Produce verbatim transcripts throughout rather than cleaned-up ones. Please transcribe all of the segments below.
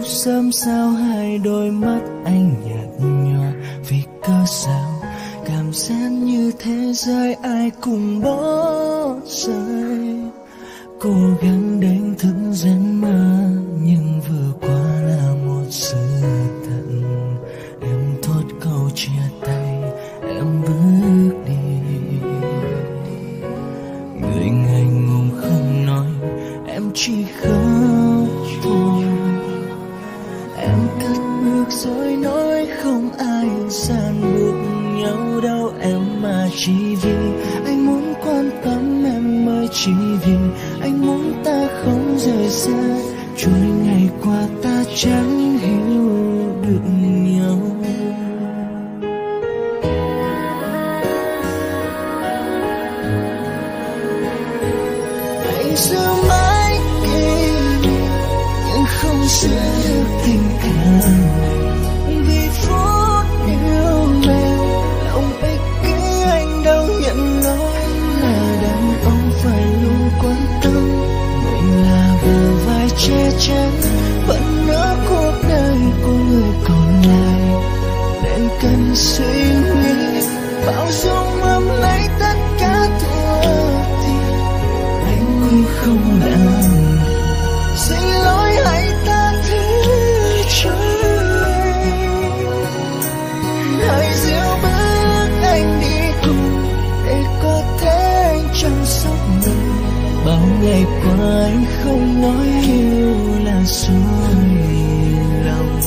sớm sao hai đôi mắt anh nhạt nhòa, vì cớ sao cảm giác như thế giới ai cùng bỏ rơi. Cố gắng đánh thức giấc mơ nhưng vừa qua là một sự thật. Em thốt câu chia tay, em bước đi. Người ngại ngùng không nói, em chỉ khóc thôi. Em cất bước rồi nói không ai ràng buộc nhau đâu em, mà chỉ vì anh muốn quan tâm em, mới chỉ vì anh muốn ta không rời xa. Chuỗi ngày qua ta chẳng hiểu được nhau. Anh giữ mãi kỷ niệm nhưng không giữ được tình cảm. Vì phút yêu mèo lòng ích kỷ, anh đâu nhận nói là đàn ông phải luôn quan tâm. Mình là bờ vai che chắn vẫn nỡ cuộc đời của người còn lại, nên cần suy nghĩ bao dung ấm lấy tất cả thua thiệt. Anh cũng không làm xin lỗi hãy tha thứ cho anh. Hãy dìu bước anh đi cùng để có thể anh chăm sóc mình. Bao ngày qua anh không nói yêu là dối lòng.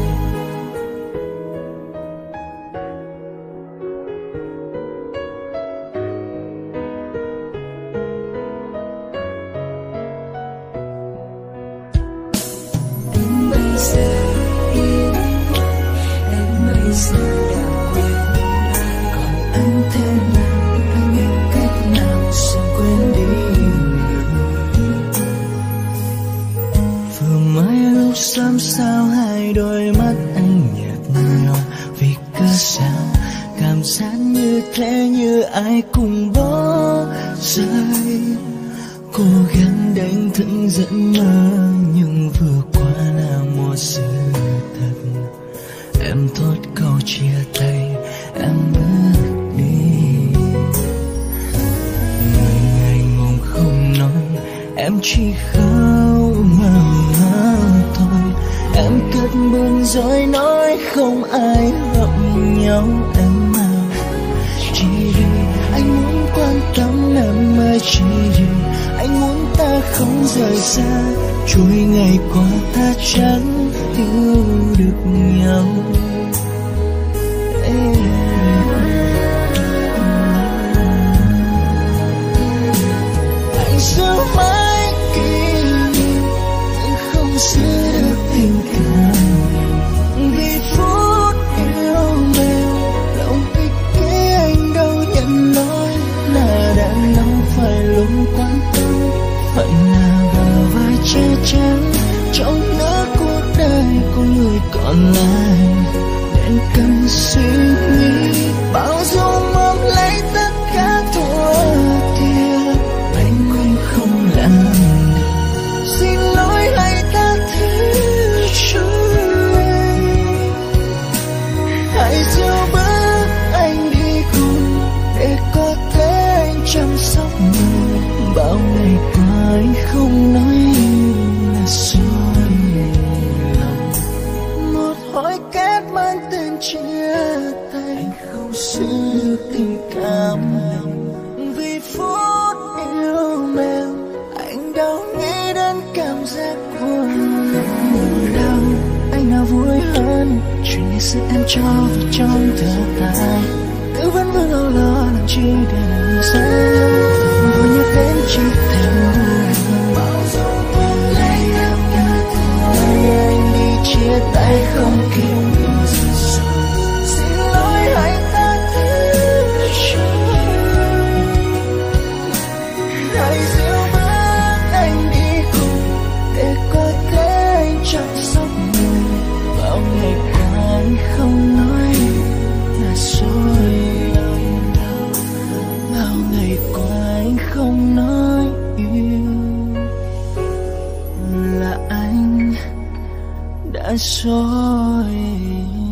Em bây giờ yên quá, em bây giờ đã quên ai. Còn anh thế nào, anh biết cách nào sẽ quên đi người. Vừa mới lúc xám sao hai đôi mắt anh nhạt nhòa, vì cớ sao cảm giác như thế như ai cùng bỏ rơi. Cố gắng đánh thức giấc mơ nhưng vừa qua là một sự thật. Em thốt câu chia tay, em bước đi. Người ngại ngùng không nói, em chỉ khóc mà mà thôi. Em cất bước rồi nói không ai hận nhau em mà. Chỉ vì anh muốn quan tâm em, mới chỉ vì anh muốn ta không rời xa. Chuỗi ngày qua ta chẳng yêu được nhau. Anh giữ mãi kỷ niệm nhưng không giữ được tình cảm. Vì phút yêu mèo lòng ích kỷ, anh đâu nhận nói là đàn ông phải luôn quan tâm. Phận là bờ vai che chắn trong nửa cuộc đời của người còn lại, nên cần suy nghĩ bao dung ôm lấy tất cả thua thiệt. Anh cũng không làm được xin lỗi hãy tha thứ cho anh. Hãy giữ bước anh đi cùng để có thể anh chăm sóc mình. Bao ngày qua anh không nói yêu là dối lòng. Một hỏi kết mang tên chia tay, anh không giữ được tình cảm. Vì phút yêu mèo anh đâu nghĩ đến cảm giác của buồn đau. Anh nào vui hơn chuyện ngày xưa em cho vào trong thở dài. Cứ vẫn vương âu lo làm chi để làm sao. Vừa nhắc đến chỉ thêm bao dung ôm lấy em như thôi. Anh đi chia tay không kịp. Xin lỗi hãy tha thứ cho anh. Hãy giữ bước anh đi cùng để có thể anh chăm sóc mình. Bao ngày qua anh không nói là dối lòng. Bao ngày qua anh không nói yêu rồi.